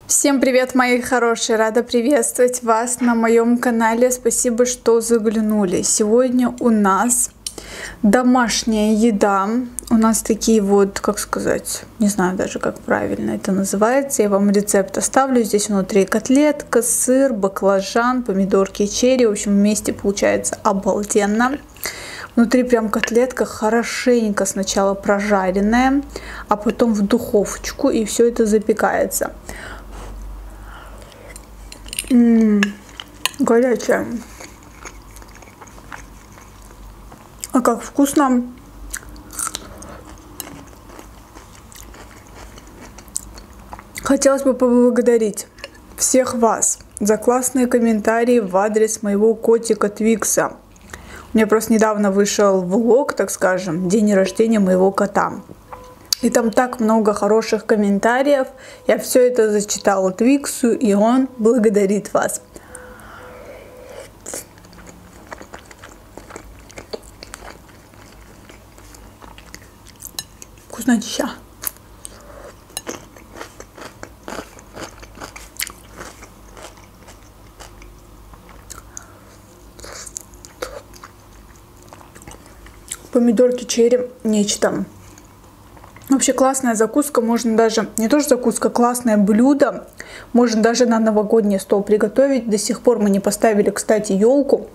Всем привет, мои хорошие! Рада приветствовать вас на моем канале. Спасибо, что заглянули. Сегодня у нас домашняя еда. У нас такие вот, как сказать, не знаю даже, как правильно это называется. Я вам рецепт оставлю. Здесь внутри котлетка, сыр, баклажан, помидорки черри. В общем, вместе получается обалденно. Внутри прям котлетка хорошенько сначала прожаренная, а потом в духовочку, и все это запекается. Горячая. А как вкусно. Хотелось бы поблагодарить всех вас за классные комментарии в адрес моего котика Твикса. У меня просто недавно вышел влог, так скажем, день рождения моего кота. И там так много хороших комментариев. Я все это зачитала Твиксу, и он благодарит вас. Вкуснотища. Помидорки черри, нечто. Вообще классная закуска, можно даже, не то что закуска, классное блюдо. Можно даже на новогодний стол приготовить. До сих пор мы не поставили, кстати, елку.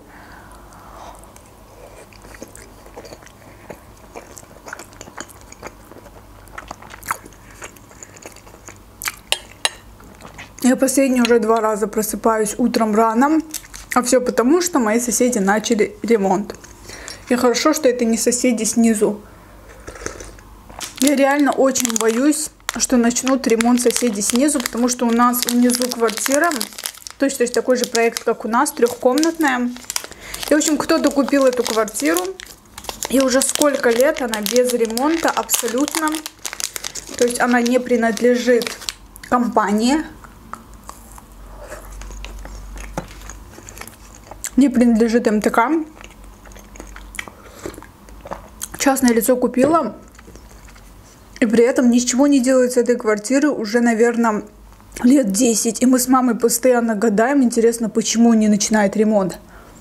Я последние уже 2 раза просыпаюсь утром рано. А все потому, что мои соседи начали ремонт. И хорошо, что это не соседи снизу. Я реально очень боюсь, что начнут ремонт соседи снизу, потому что у нас внизу квартира, точно такой же проект, как у нас, 3-комнатная. И, в общем, кто-то купил эту квартиру, и уже сколько лет она без ремонта абсолютно. То есть она не принадлежит компании, не принадлежит МТК. Частное лицо купило. И при этом ничего не делают с этой квартиры уже, наверное, лет 10. И мы с мамой постоянно гадаем, интересно, почему не начинает ремонт.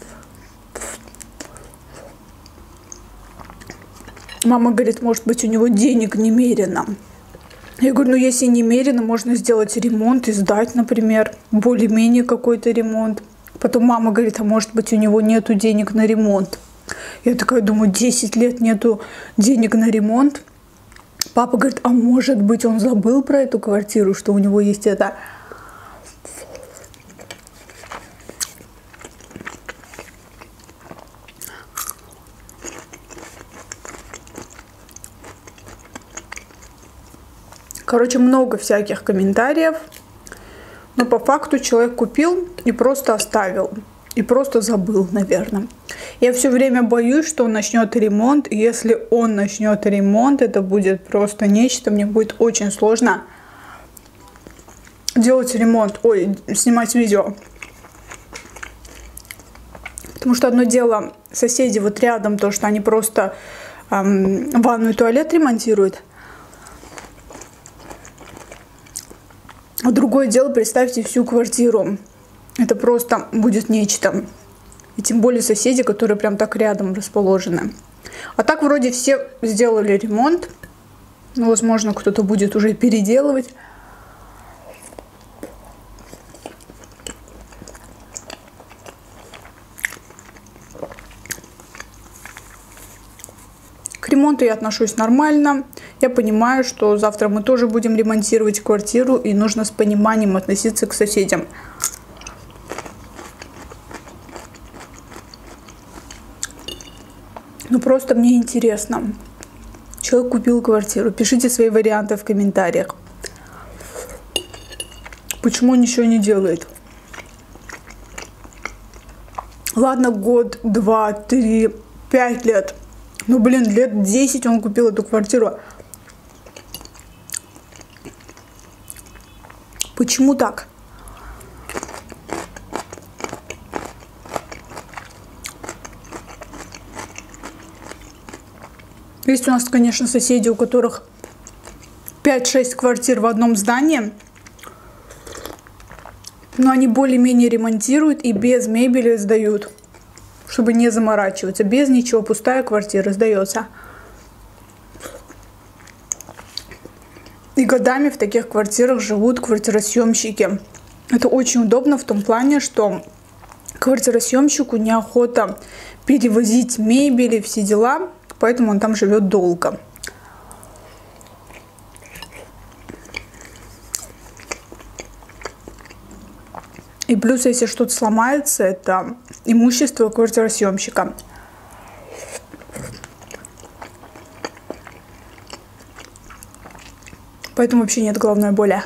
Мама говорит, может быть, у него денег немерено. Я говорю, ну если немерено, можно сделать ремонт и сдать, например, более-менее какой-то ремонт. Потом мама говорит, а может быть, у него нету денег на ремонт. Я такая думаю, 10 лет нету денег на ремонт. Папа говорит, а может быть, он забыл про эту квартиру, что у него есть это. Короче, много всяких комментариев. Но по факту человек купил и просто оставил. И просто забыл, наверное. Я все время боюсь, что он начнет ремонт. И если он начнет ремонт, это будет просто нечто. Мне будет очень сложно делать ремонт. Ой, снимать видео. Потому что одно дело, соседи вот рядом, то, что они просто ванну и туалет ремонтируют. А другое дело, представьте всю квартиру. Это просто будет нечто. И тем более соседи, которые прям так рядом расположены. А так вроде все сделали ремонт. Ну, возможно, кто-то будет уже переделывать. К ремонту я отношусь нормально. Я понимаю, что завтра мы тоже будем ремонтировать квартиру. И нужно с пониманием относиться к соседям. Ну просто мне интересно. Человек купил квартиру. Пишите свои варианты в комментариях. Почему он ничего не делает? Ладно, год, 2, 3, 5 лет. Ну блин, лет 10 он купил эту квартиру. Почему так? Есть у нас, конечно, соседи, у которых 5-6 квартир в одном здании. Но они более-менее ремонтируют и без мебели сдают, чтобы не заморачиваться. Без ничего, пустая квартира сдается. И годами в таких квартирах живут квартиросъемщики. Это очень удобно в том плане, что квартиросъемщику неохота перевозить мебель и все дела, поэтому он там живет долго. И плюс, если что-то сломается, это имущество квартиросъемщика. Поэтому вообще нет головной боли.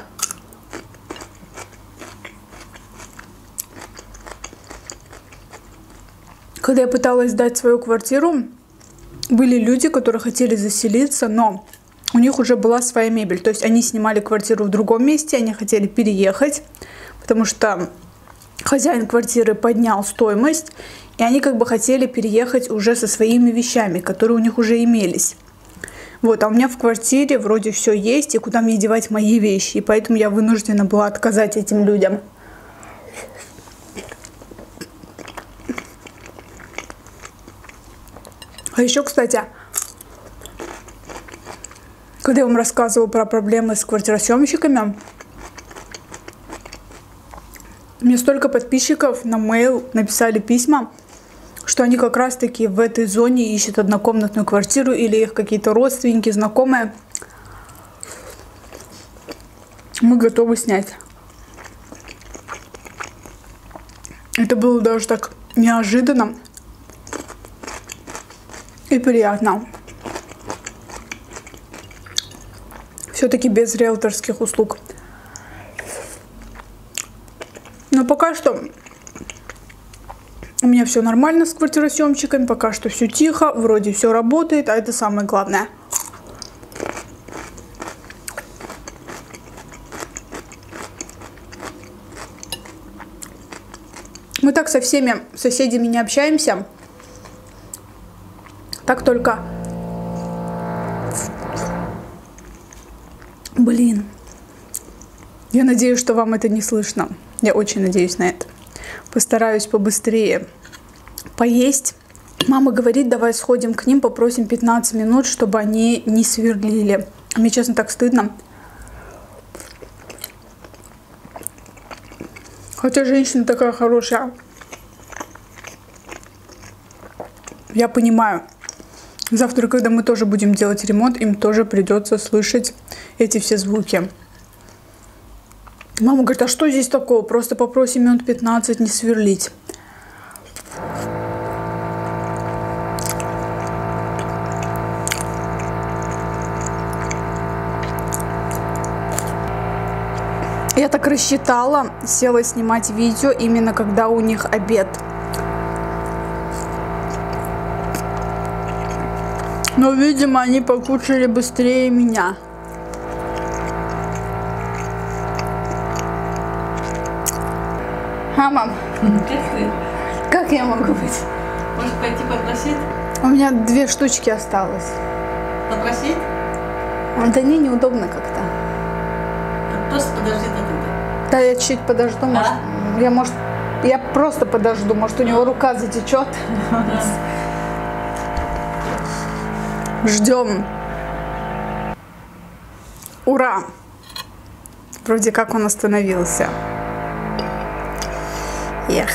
Когда я пыталась сдать свою квартиру, были люди, которые хотели заселиться, но у них уже была своя мебель. То есть они снимали квартиру в другом месте, они хотели переехать, потому что хозяин квартиры поднял стоимость, и они как бы хотели переехать уже со своими вещами, которые у них уже имелись. Вот, а у меня в квартире вроде все есть, и куда мне девать мои вещи, и поэтому я вынуждена была отказать этим людям. А еще, кстати, когда я вам рассказывала про проблемы с квартиросъемщиками, мне столько подписчиков на mail написали письма, что они как раз таки в этой зоне ищут однокомнатную квартиру или их какие-то родственники, знакомые. Мы готовы снять. Это было даже так неожиданно и приятно. Все-таки без риэлторских услуг. Но пока что у меня все нормально с квартиросъемщиками, пока что все тихо, вроде все работает, а это самое главное. Мы так со всеми соседями не общаемся, так только... Блин, я надеюсь, что вам это не слышно. Я очень надеюсь на это. Постараюсь побыстрее поесть. Мама говорит, давай сходим к ним, попросим 15 минут, чтобы они не сверлили. Мне, честно, так стыдно. Хотя женщина такая хорошая. Я понимаю. Завтра, когда мы тоже будем делать ремонт, им тоже придется слышать эти все звуки. Мама говорит, а что здесь такого? Просто попросим минут 15 не сверлить. Я так рассчитала, села снимать видео именно когда у них обед. Но, видимо, они покушали быстрее меня. А, мам? Как я могу быть? Может пойти попросить? У меня 2 штучки осталось. Попросить? Да не, неудобно как-то. Просто подожди до туда. Да, я чуть подожду, может, я просто подожду, может, у него рука затечет. Ждем. Ура! Вроде как он остановился. Эх.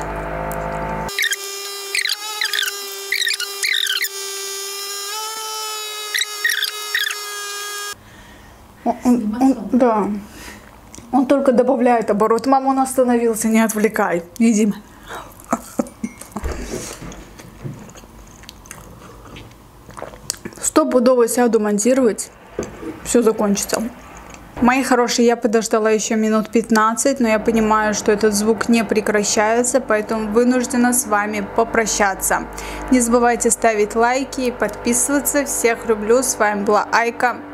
Да. Он только добавляет оборот. Мама, он остановился, не отвлекай. Едим. Стопудово сяду монтировать. Все закончится. Мои хорошие, я подождала еще минут 15, но я понимаю, что этот звук не прекращается, поэтому вынуждена с вами попрощаться. Не забывайте ставить лайки и подписываться. Всех люблю. С вами была Айка.